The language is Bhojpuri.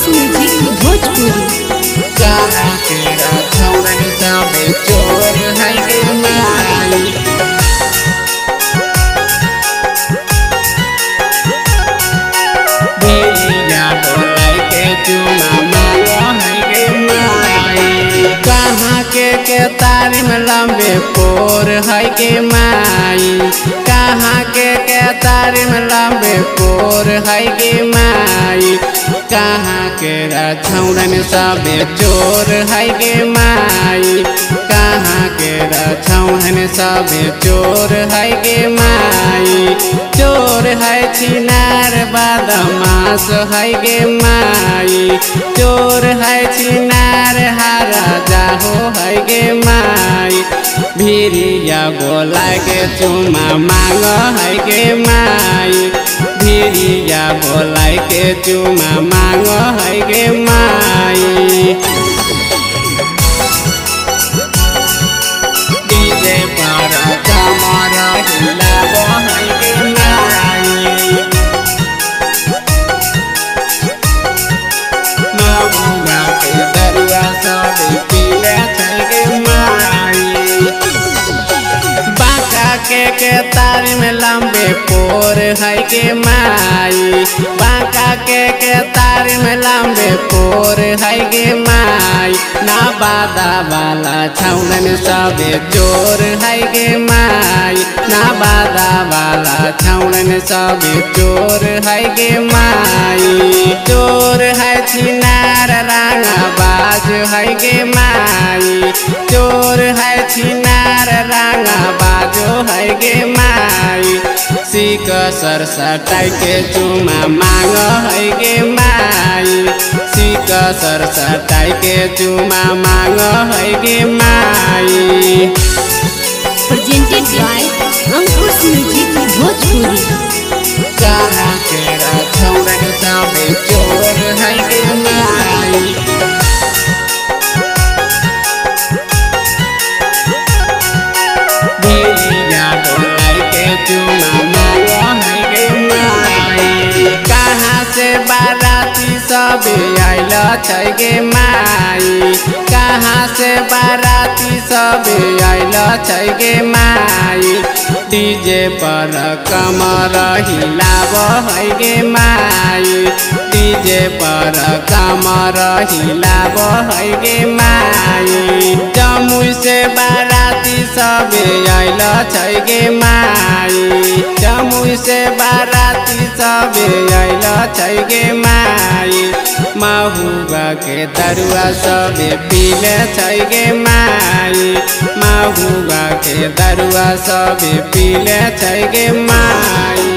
अंकुश म्यूजिक भोजपुरी। कहाँ तेरा छौरन सबे चोर है गे माई। भेड़िया बोलाई के चुमा मांगो है गे माई। कहाँ के तारी में लंबे पोर है गे माई। कहाँ के तारी में लंबे पोर है गे माई। कहाँ के छौरन सबे चोर है गे माई। कहाँ के छौरन सबे चोर है गे माई। चोर है छिनार बदमाश है गे माई। चोर है छिनार हारा जाहो है गे माई। भिरिया बोला के चुमा मांग है गे माई। भिरिया बोला के चुमा मांग है गे माई। डीजे पर कमर हिलाबो है गे माई। महुआ के दरुआ सब पीले छै गे माई। बांका के तारी में लंबे पोर है गे माई। बांका के तारी में लंबे पोर है गे माई। ना बादा वाला छौरन सबे चोर है गे माई। ना बादा वाला छौरन सबे चोर है गे माई। चोर है छिनार रांगा बाज है गे माई। चोर है छिनार रांगा बाजो है गे माई। सीक सर सटाई के चुमा मांग है गे माई। सीक सर सटाई के चुमा मांग है गे माई। Presented by Ankush music Bhojpuri. कहाँ तेरा छौरन सबे चोर है गे माई। भेड़िया बोलाई के चुमा मांगो है गे माई। कहाँ से बाराती सबे आइल छै गे माई। कहाँ से बाराती सबे आइल छै गे माई। डीजे पर कमर हिलाब है गे माई। डीजे पर कमर हिलाब है गे माई। जमुई से बाराती सबे आइल छै गे माई। जमुई से बाराती सबे आइल छै गे माई। महुआ के दरुआ सबे पीले छै गे माई। महुआ के दरुआ सबे पीले छै गे माई।